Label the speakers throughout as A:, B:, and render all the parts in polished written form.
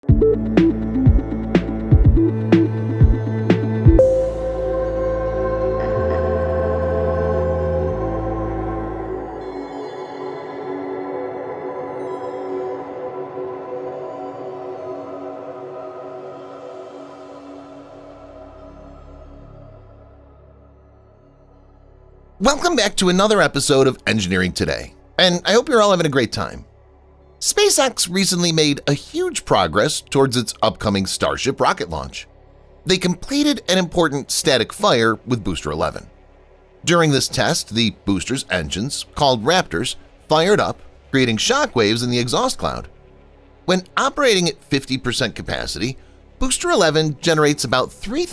A: Welcome back to another episode of Engineering Today, and I hope you're all having a great time. SpaceX recently made a huge progress towards its upcoming Starship rocket launch. They completed an important static fire with Booster 11. During this test, the booster's engines, called Raptors, fired up, creating shockwaves in the exhaust cloud. When operating at 50% capacity, Booster 11 generates about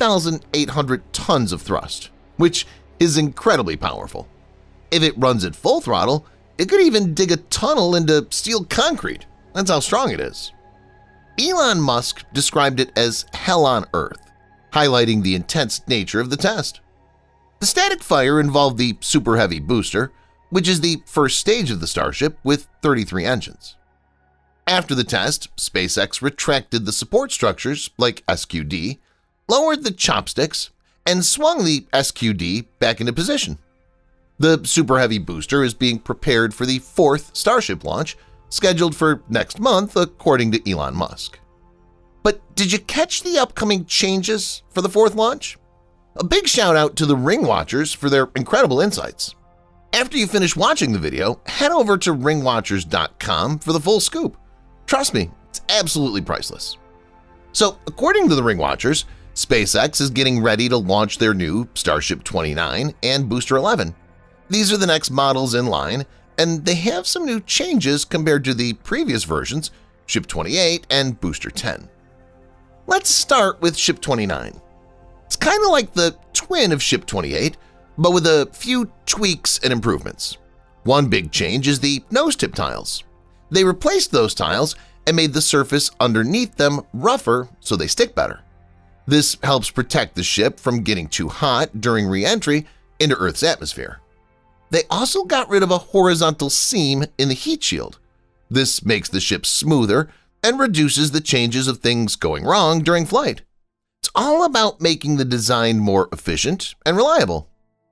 A: 3,800 tons of thrust, which is incredibly powerful. If it runs at full throttle, it could even dig a tunnel into steel concrete. That's how strong it is. Elon Musk described it as hell on Earth, highlighting the intense nature of the test. The static fire involved the Super Heavy booster, which is the first stage of the Starship with 33 engines. After the test, SpaceX retracted the support structures like SQD, lowered the chopsticks, and swung the SQD back into position. The Super Heavy booster is being prepared for the fourth Starship launch, scheduled for next month according to Elon Musk. But did you catch the upcoming changes for the fourth launch? A big shout out to the Ring Watchers for their incredible insights. After you finish watching the video, head over to ringwatchers.com for the full scoop. Trust me, it's absolutely priceless. So according to the Ring Watchers, SpaceX is getting ready to launch their new Starship 29 and Booster 11. These are the next models in line, and they have some new changes compared to the previous versions, Ship 28 and Booster 10. Let's start with Ship 29. It's kind of like the twin of Ship 28, but with a few tweaks and improvements. One big change is the nose tip tiles. They replaced those tiles and made the surface underneath them rougher so they stick better. This helps protect the ship from getting too hot during re-entry into Earth's atmosphere. They also got rid of a horizontal seam in the heat shield. This makes the ship smoother and reduces the chances of things going wrong during flight. It's all about making the design more efficient and reliable.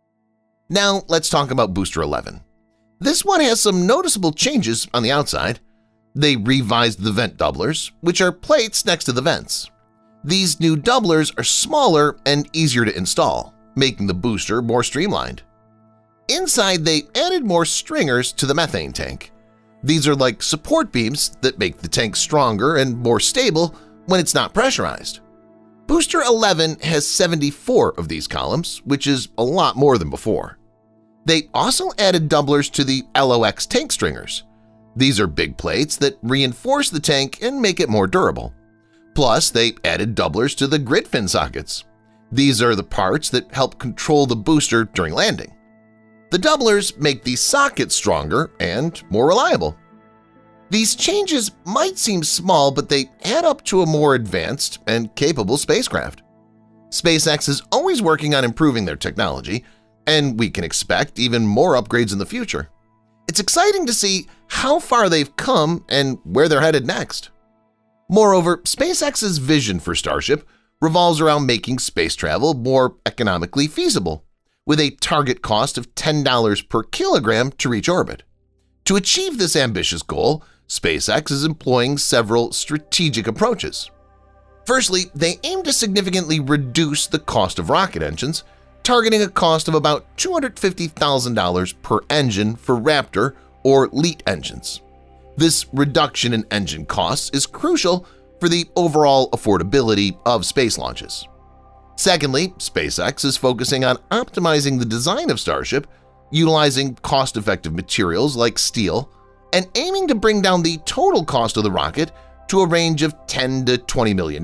A: Now let's talk about Booster 11. This one has some noticeable changes on the outside. They revised the vent doublers, which are plates next to the vents. These new doublers are smaller and easier to install, making the booster more streamlined. Inside, they added more stringers to the methane tank. These are like support beams that make the tank stronger and more stable when it's not pressurized. Booster 11 has 74 of these columns, which is a lot more than before. They also added doublers to the LOX tank stringers. These are big plates that reinforce the tank and make it more durable. Plus, they added doublers to the grid fin sockets. These are the parts that help control the booster during landing. The doublers make these sockets stronger and more reliable. These changes might seem small, but they add up to a more advanced and capable spacecraft. SpaceX is always working on improving their technology, and we can expect even more upgrades in the future. It's exciting to see how far they've come and where they're headed next. Moreover, SpaceX's vision for Starship revolves around making space travel more economically feasible, with a target cost of $10 per kilogram to reach orbit. To achieve this ambitious goal, SpaceX is employing several strategic approaches. Firstly, they aim to significantly reduce the cost of rocket engines, targeting a cost of about $250,000 per engine for Raptor or LEAT engines. This reduction in engine costs is crucial for the overall affordability of space launches. Secondly, SpaceX is focusing on optimizing the design of Starship, utilizing cost-effective materials like steel, and aiming to bring down the total cost of the rocket to a range of $10 to $20 million.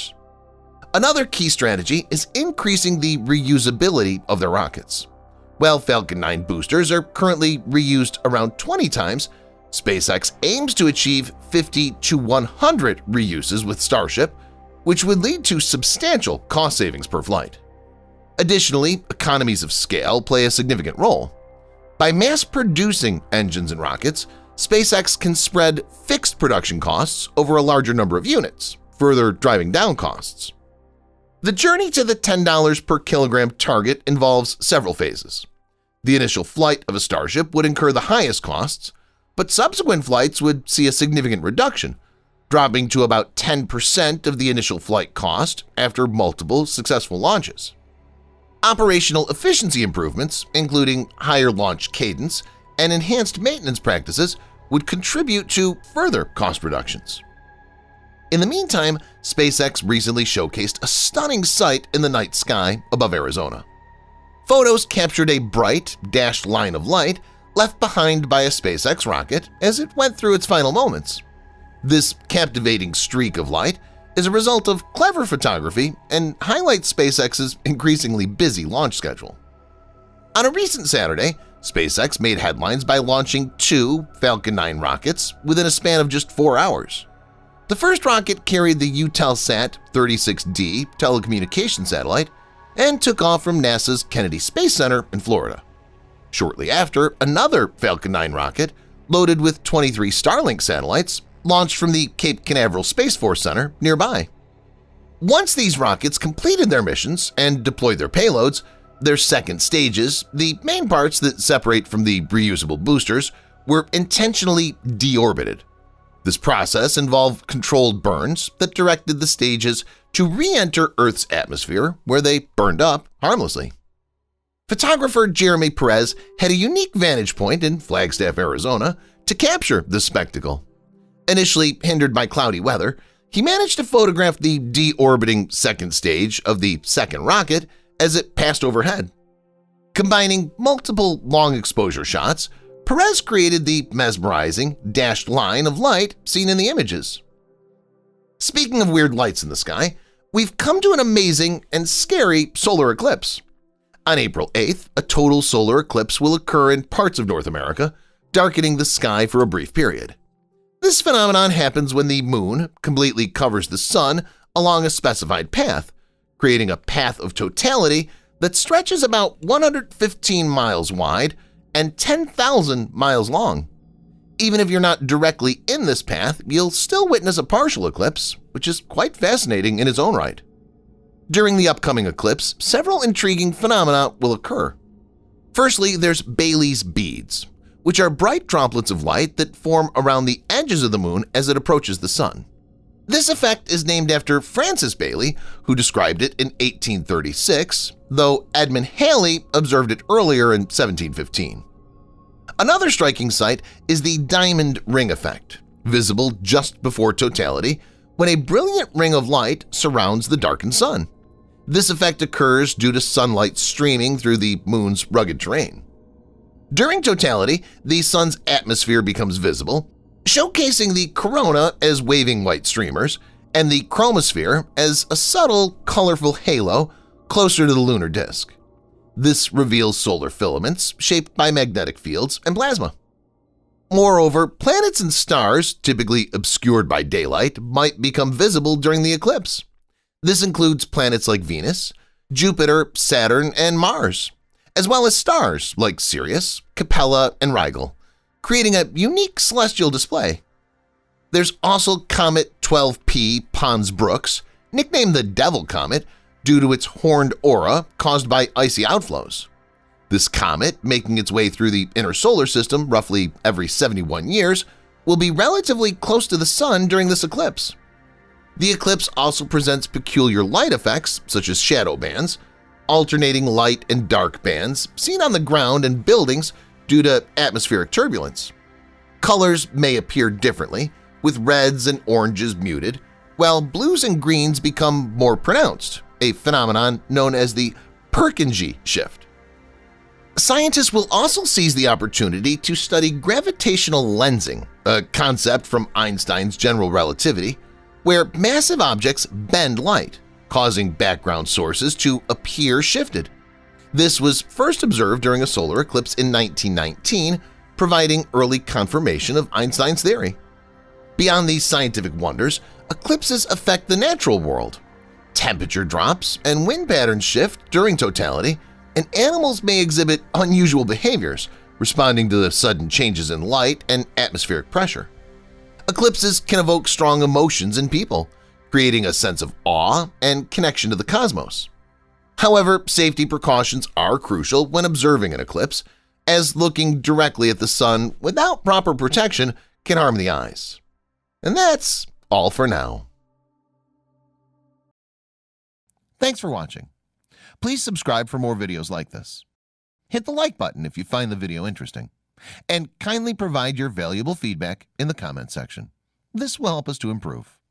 A: Another key strategy is increasing the reusability of their rockets. While Falcon 9 boosters are currently reused around 20 times, SpaceX aims to achieve 50 to 100 reuses with Starship, which would lead to substantial cost savings per flight. Additionally, economies of scale play a significant role. By mass-producing engines and rockets, SpaceX can spread fixed production costs over a larger number of units, further driving down costs. The journey to the $10 per kilogram target involves several phases. The initial flight of a Starship would incur the highest costs, but subsequent flights would see a significant reduction, dropping to about 10% of the initial flight cost after multiple successful launches. Operational efficiency improvements, including higher launch cadence and enhanced maintenance practices, would contribute to further cost reductions. In the meantime, SpaceX recently showcased a stunning sight in the night sky above Arizona. Photos captured a bright, dashed line of light left behind by a SpaceX rocket as it went through its final moments. This captivating streak of light is a result of clever photography and highlights SpaceX's increasingly busy launch schedule. On a recent Saturday, SpaceX made headlines by launching 2 Falcon 9 rockets within a span of just 4 hours. The first rocket carried the Eutelsat 36D telecommunication satellite and took off from NASA's Kennedy Space Center in Florida. Shortly after, another Falcon 9 rocket, loaded with 23 Starlink satellites, launched from the Cape Canaveral Space Force Center nearby. Once these rockets completed their missions and deployed their payloads, their second stages, the main parts that separate from the reusable boosters, were intentionally deorbited. This process involved controlled burns that directed the stages to re-enter Earth's atmosphere, where they burned up harmlessly. Photographer Jeremy Perez had a unique vantage point in Flagstaff, Arizona, to capture this spectacle. Initially hindered by cloudy weather, he managed to photograph the deorbiting second stage of the second rocket as it passed overhead. Combining multiple long-exposure shots, Perez created the mesmerizing, dashed line of light seen in the images. Speaking of weird lights in the sky, we've come to an amazing and scary solar eclipse. On April 8th, a total solar eclipse will occur in parts of North America, darkening the sky for a brief period. This phenomenon happens when the moon completely covers the sun along a specified path, creating a path of totality that stretches about 115 miles wide and 10,000 miles long. Even if you're not directly in this path, you'll still witness a partial eclipse, which is quite fascinating in its own right. During the upcoming eclipse, several intriguing phenomena will occur. Firstly, there's Bailey's beads, which are bright droplets of light that form around the edges of the moon as it approaches the sun. This effect is named after Francis Bailey, who described it in 1836, though Edmund Halley observed it earlier in 1715. Another striking sight is the diamond ring effect, visible just before totality, when a brilliant ring of light surrounds the darkened sun. This effect occurs due to sunlight streaming through the moon's rugged terrain. During totality, the sun's atmosphere becomes visible, showcasing the corona as waving white streamers and the chromosphere as a subtle, colorful halo closer to the lunar disk. This reveals solar filaments shaped by magnetic fields and plasma. Moreover, planets and stars, typically obscured by daylight, might become visible during the eclipse. This includes planets like Venus, Jupiter, Saturn, and Mars, as well as stars like Sirius, Capella, and Rigel, creating a unique celestial display. There's also Comet 12P Pons-Brooks, nicknamed the Devil Comet due to its horned aura caused by icy outflows. This comet, making its way through the inner solar system roughly every 71 years, will be relatively close to the sun during this eclipse. The eclipse also presents peculiar light effects such as shadow bands, alternating light and dark bands seen on the ground and buildings due to atmospheric turbulence. Colors may appear differently, with reds and oranges muted, while blues and greens become more pronounced, a phenomenon known as the Purkinje shift. Scientists will also seize the opportunity to study gravitational lensing, a concept from Einstein's general relativity, where massive objects bend light, causing background sources to appear shifted. This was first observed during a solar eclipse in 1919, providing early confirmation of Einstein's theory. Beyond these scientific wonders, eclipses affect the natural world. Temperature drops and wind patterns shift during totality, and animals may exhibit unusual behaviors, responding to the sudden changes in light and atmospheric pressure. Eclipses can evoke strong emotions in people, creating a sense of awe and connection to the cosmos. However, safety precautions are crucial when observing an eclipse, as looking directly at the sun without proper protection can harm the eyes. And that's all for now. Thanks for watching. Please subscribe for more videos like this. Hit the like button if you find the video interesting, and kindly provide your valuable feedback in the comment section. This will help us to improve.